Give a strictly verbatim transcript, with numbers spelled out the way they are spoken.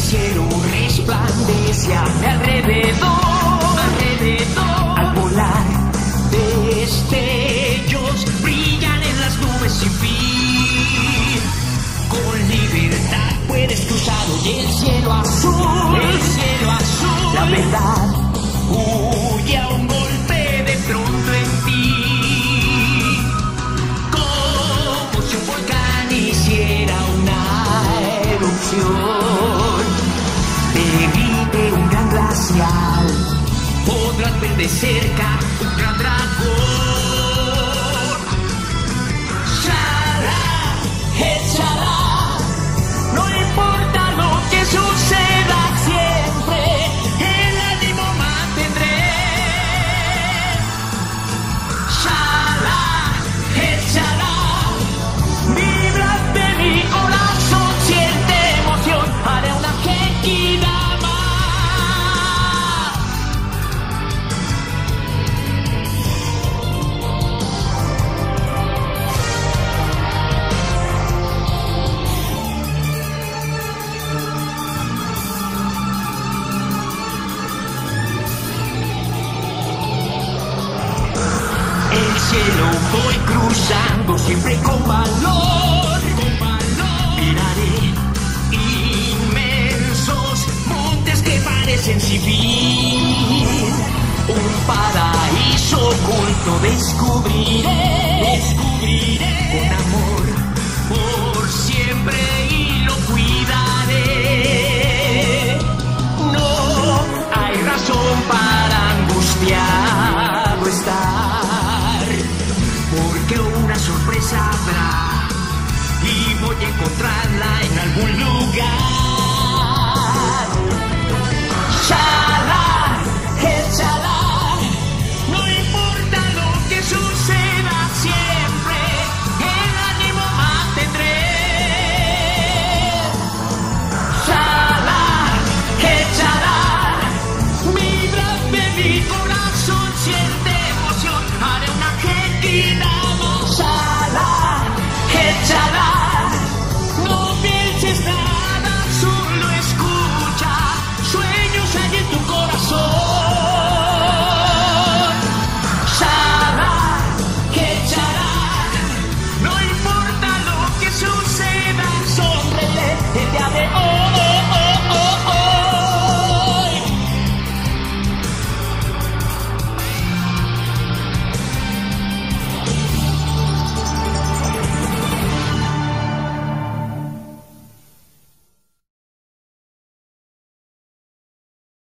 cielo resplandece a mi alrededor, alrededor. Al volar, destellos brillan en las nubes sin fin. Con libertad puedes cruzar hoy el cielo azul, el cielo azul. La verdad huye a un golpe de pronto en ti, como si un volcán hiciera una erupción. Evite un gran glacial, podrás ver de cerca un gran dragón. Shala, échala, no importa lo que suceda, siempre el ánimo mantendré. Shala, échala, vibra de mi corazón, siente emoción, haré una genkidama. El cielo voy cruzando siempre con valor, con valor. Miraré inmensos montes que parecen sin fin. Un paraíso oculto descubriré, descubriré. Con amor por siempre y lo cuidaré. No hay razón para angustiado estar, porque una sorpresa habrá y voy a encontrarla en algún lugar.